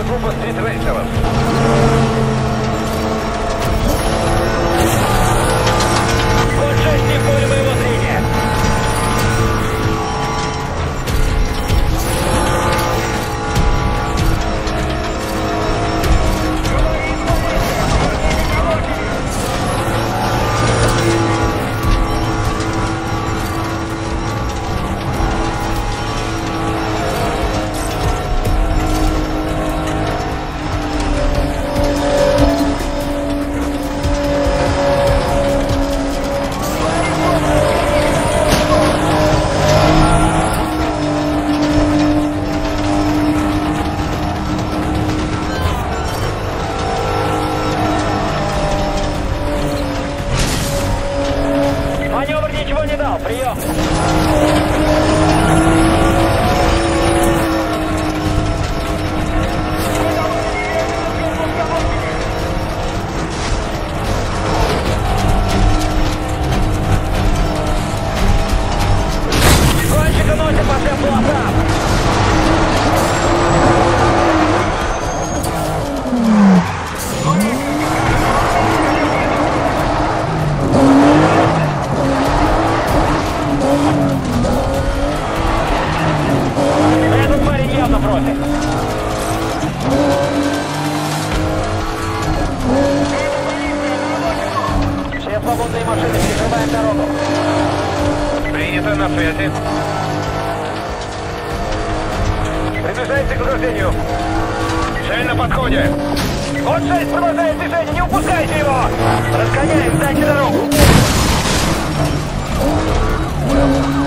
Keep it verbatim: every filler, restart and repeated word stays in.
Новая группа стритрейсеров. Вот шесть не в поле моего зрения. Маневр ничего не дал. Прием. Гонщика носит по всем полосам. Этот парень явно против. Все свободные машины, перекрываем дорогу. Принято, на связи. Приближаемся к ограждению. Цель на подходе. Вот шесть продолжает движение, не упускайте его! Разгоняем, дайте дорогу!